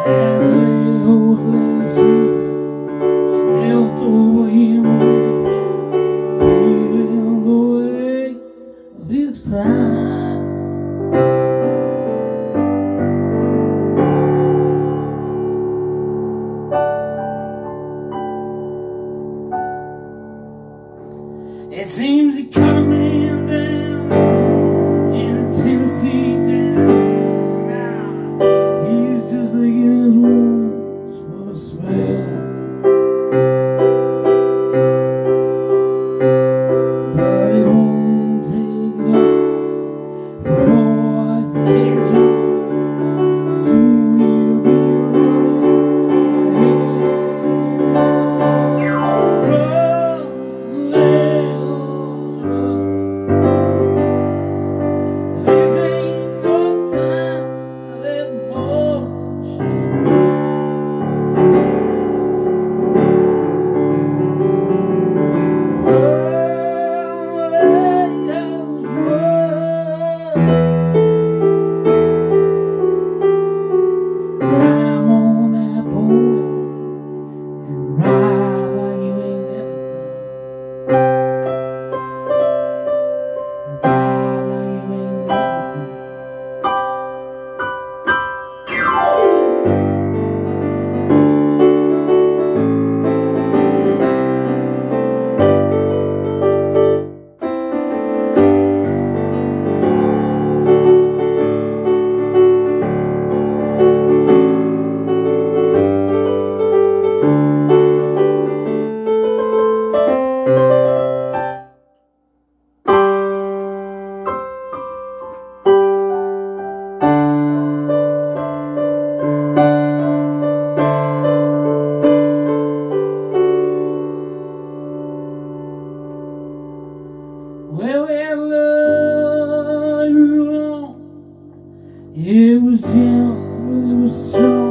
As Leo's lay asleep, she knelt over him with feeling the weight of his crimes. It seems he cut a man down in a Tennessee town. Now he's just licking his wounds for a spell. But it won't take long for boys to catch on. Soon he'll be running ahead. Well, that love you long, it was gentle, but it was strong.